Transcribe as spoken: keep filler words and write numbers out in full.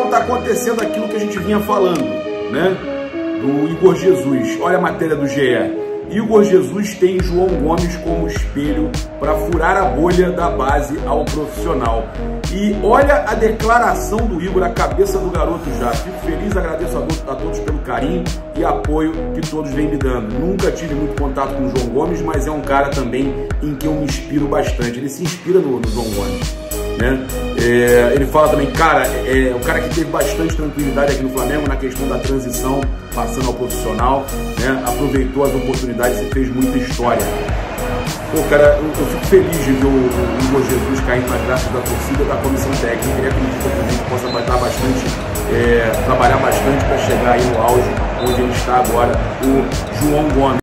está acontecendo aquilo que a gente vinha falando, né? Do Igor Jesus. Olha a matéria do G E. Igor Jesus tem João Gomes como espelho para furar a bolha da base ao profissional. E olha a declaração do Igor, a cabeça do garoto já. Fico feliz, agradeço a todos pelo carinho e apoio que todos vêm me dando. Nunca tive muito contato com o João Gomes, mas é um cara também em que eu me inspiro bastante. Ele se inspira no, no João Gomes, né? É, ele fala também, cara, é um cara que teve bastante tranquilidade aqui no Flamengo na questão da transição, passando ao profissional, né? Aproveitou as oportunidades e fez muita história. Pô, cara, eu, eu fico feliz de ver o, o Igor Jesus caindo nas graças da torcida, da comissão técnica, e acredito que a gente possa batalhar bastante, é, trabalhar bastante para chegar aí no auge onde ele está agora, o João Gomes.